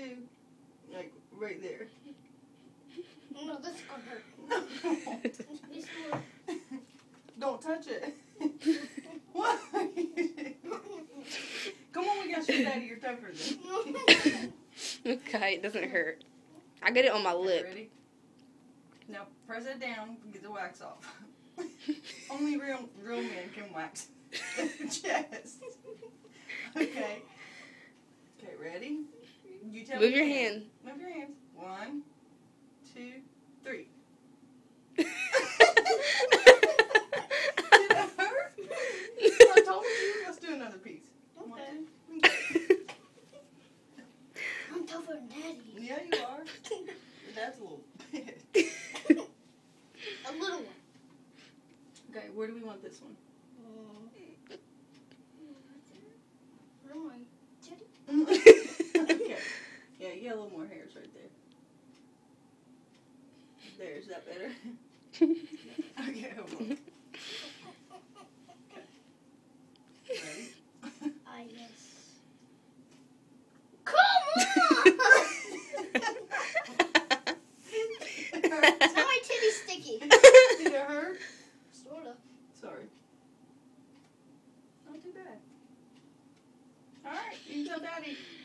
to, like, right there. No, this is gonna hurt. This one. Don't touch it. What? Come on, we gotta show Daddy your temper then. Okay, it doesn't hurt. I get it on my lip. Ready? Now press it down and get the wax off. Only real men can wax their chest. Okay. Okay, ready? You tell Move me your when. hand. Move your hands. 1, 2, 3. Did it hurt? I told you. Let's do another piece. Okay. I'm tougher than Daddy. Yeah, you are. Your dad's a little bit. A little one. Okay, where do we want this one? Where am I? Teddy? Okay. Yeah, you got a little more hairs right there. There, is that better? Okay, hold on. Okay. Ready? Yes. Come on! Now my titty's sticky. Did it hurt? Sorta. Sorry. Not too bad. Alright, you can tell Daddy.